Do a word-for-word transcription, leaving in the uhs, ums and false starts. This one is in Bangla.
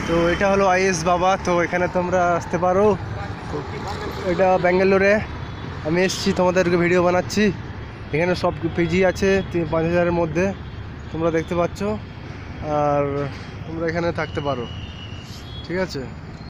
তো এটা হলো আইএস বাবা, তো এখানে তোমরা আসতে পারো। তো এটা ব্যাঙ্গালোরে আমি এসেছি, তোমাদেরকে ভিডিও বানাচ্ছি। এখানে সব পিজি আছে পাঁচ হাজারের মধ্যে, তোমরা দেখতে পাচ্ছ। আর তোমরা এখানে থাকতে পারো, ঠিক আছে।